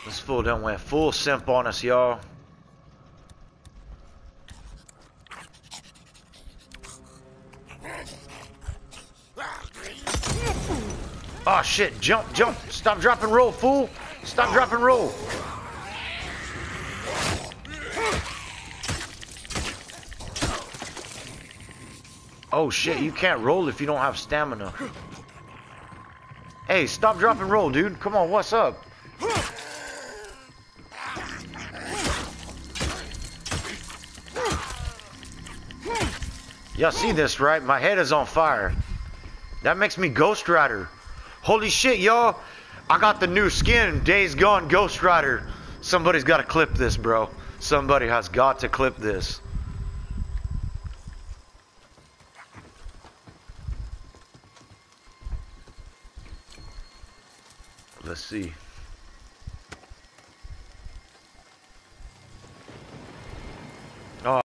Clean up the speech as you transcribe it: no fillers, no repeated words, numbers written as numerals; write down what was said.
This fool done went full simp on us, y'all. Oh shit, jump, jump. Stop, drop, and roll, fool. Stop, drop, and roll. Oh shit, you can't roll if you don't have stamina. Hey, stop, drop, and roll, dude. Come on, what's up? Y'all see this, right? My head is on fire. That makes me Ghost Rider. Holy shit, y'all. I got the new skin, Days Gone Ghost Rider. Somebody's got to clip this, bro. Somebody has got to clip this. Let's see.